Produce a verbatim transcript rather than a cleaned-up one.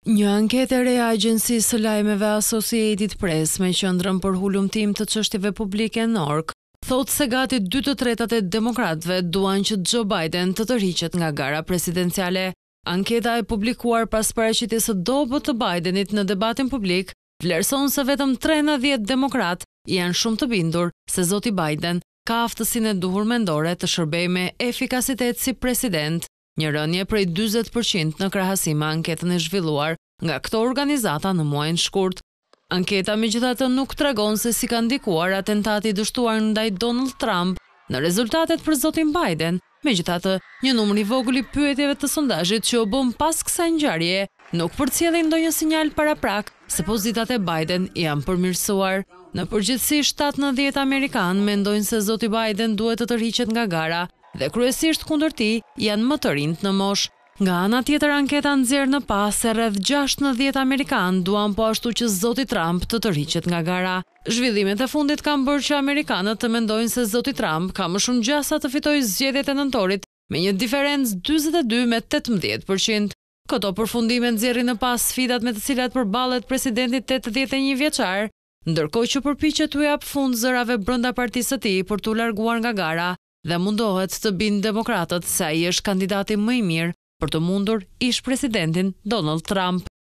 Një anketë e re e agjencisë së lajmeve Associated Press me qendrën për hulumtim të çështjeve publike N O R C thotë se gati dy të tretat e demokratëve duan që Joe Biden të tërhiqet nga gara presidenciale. Anketa e publikuar pas paraqitjes së dobët të Bidenit në debatin publik vlerëson se vetëm tridhjetë demokratë janë shumë të bindur se zoti Biden ka aftësinë e duhur mendore të shërbejë me efikasitet si president, një rënje prej dyzet përqind në krahasim me anketën e zhvilluar nga këto organizata në muajin shkurt. Anketa megjithatë nuk tregon se si ka ndikuar atentati i dështuar ndaj Donald Trump në rezultatet për zotin Biden. Megjithatë, një numër i vogël i pyetjeve të sondazhit që u bën pas kësaj ngjarjeje nuk përcjellin ndonjë sinjal paraprak se pozitat e Biden janë përmirësuar. Në përgjithësi, shtatëdhjetë amerikanë mendojnë se zoti Biden duhet të tërhiqet nga gara dhe kryesisht kundër tij janë më të rinjt në moshë. Nga ana tjetër, anketa nxjerr në pas se rreth gjashtëdhjetë amerikanë duan po ashtu që zoti Trump të tërhiqet nga gara. Zhvillimet e fundit kanë bërë që amerikanët të mendojnë se zoti Trump ka më shumë gjasa të fitojë zgjedhjet e nëntorit me një diferencë dyzet e dy me tetëmbëdhjetë përqind. Këto përfundime nxjerrin në pas sfidat me të cilat përballet presidenti tetëdhjetë e një vjeçar, ndërkohë që përpiqet t'u jap fund zërave brenda partisë së tij për t'u larguar nga gara dhe mundohet të bindë demokratët se ai është kandidati më i mirë për të mundur ish presidentin Donald Trump.